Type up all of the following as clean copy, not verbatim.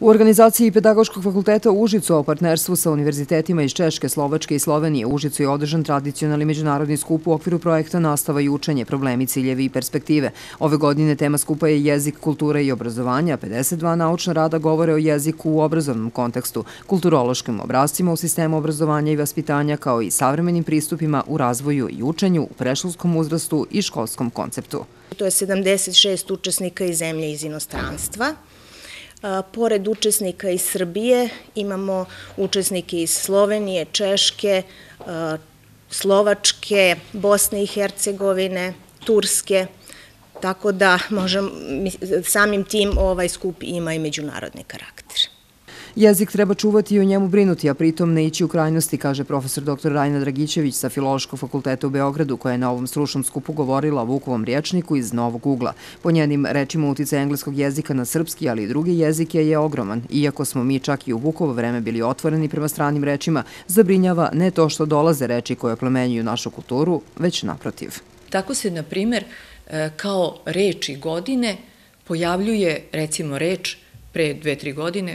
U organizaciji Pedagoškog fakulteta u Užicu o partnerstvu sa univerzitetima iz Češke, Slovačke i Slovenije u Užicu je održan tradicionalni međunarodni skup u okviru projekta Nastava i učenje, problemi, ciljevi i perspektive. Ove godine tema skupa je jezik, kultura i obrazovanje, a 52 naučna rada govore o jeziku u obrazovnom kontekstu, kulturološkim obrascima u sistemu obrazovanja i vaspitanja, kao i savremenim pristupima u razvoju i učenju, u predškolskom uzrastu i školskom konceptu. To je 76 učesnika iz zemlje i iz inostranstva. Pored učesnika iz Srbije imamo učesnike iz Slovenije, Češke, Slovačke, Bosne i Hercegovine, Turske, tako da samim tim ovaj skup ima i međunarodni karakter. Jezik treba čuvati i o njemu brinuti, a pritom ne ići u krajnosti, kaže profesor dr. Rajna Dragićević sa Filološkog fakulteta u Beogradu, koja je na ovom stručnom skupu govorila o Vukovom rječniku iz Novog ugla. Po njenim rečima, uticaj engleskog jezika na srpski, ali i druge jezike je ogroman. Iako smo mi čak i u Vukovo vreme bili otvoreni prema stranim rečima, zabrinjava ne to što dolaze reči koje oplemenjuju našu kulturu, već naprotiv. Tako se, na primer, kao reči godine pojavljuje, recimo, reč pre 2-3 godine,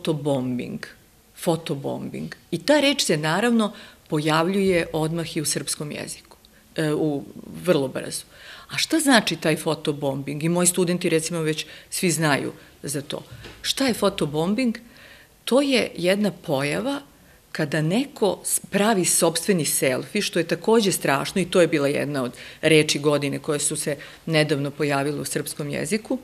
fotobombing. I ta reč se naravno pojavljuje odmah i u srpskom jeziku, vrlo brzo. A šta znači taj fotobombing? I moji studenti recimo već svi znaju za to. Šta je fotobombing? To je jedna pojava kada neko pravi sopstveni selfi, što je takođe strašno i to je bila jedna od reči godine koje su se nedavno pojavile u srpskom jeziku.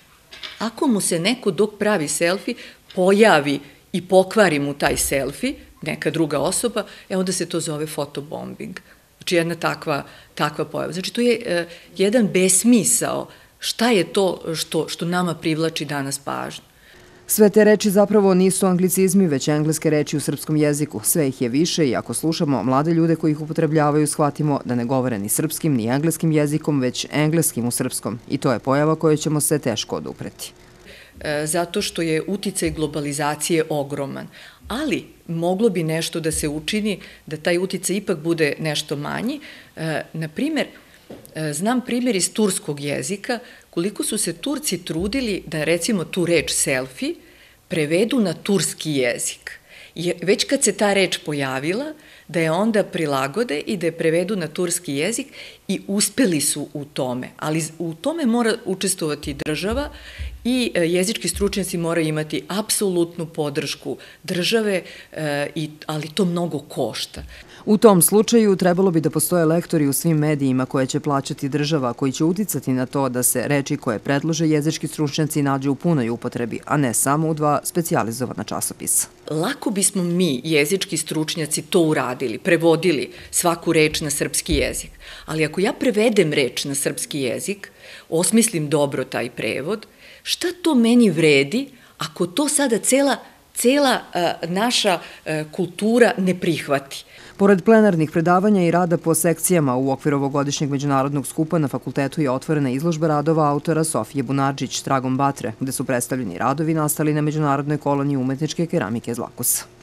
Ako mu se neko dok pravi selfi pojavi i pokvari mu taj selfi, neka druga osoba, onda se to zove fotobombing. Znači jedna takva pojava. Znači to je jedan besmisao. Šta je to što nama privlači danas pažnju? Sve te reči zapravo nisu anglicizmi, već engleske reči u srpskom jeziku. Sve ih je više i ako slušamo mlade ljude koji ih upotrebljavaju, shvatimo da ne govore ni srpskim ni engleskim jezikom, već engleskim u srpskom. I to je pojava kojoj ćemo se teško odupreti. Zato što je uticaj globalizacije ogroman. Ali moglo bi nešto da se učini, da taj uticaj ipak bude nešto manji. Naprimer, znam primjer iz turskog jezika, koliko su se Turci trudili da recimo tu reč selfie prevedu na turski jezik. I već kad se ta reč pojavila, da je onda prilagode i da je prevedu na turski jezik i uspeli su u tome. Ali u tome mora učestvovati država i jezički stručnjaci moraju imati apsolutnu podršku države, ali to mnogo košta. U tom slučaju trebalo bi da postoje lektori u svim medijima koje će plaćati država, koji će uticati na to da se reči koje predlože jezički stručnjaci nađu u punoj upotrebi, a ne samo u 2 specijalizovana časopisa. Lako bismo mi, jezički stručnjaci, to uradili, prevodili svaku reč na srpski jezik. Ali ako ja prevedem reč na srpski jezik, osmislim dobro taj prevod, šta to meni vredi ako to sada cela naša kultura ne prihvati? Pored plenarnih predavanja i rada po sekcijama u okviru ovogodišnjeg međunarodnog skupa na fakultetu je otvorena izložba radova autora Sofije Bunadžić, Tragom Batre, gde su predstavljeni radovi nastali na međunarodnoj koloniji umetničke keramike Zlakus.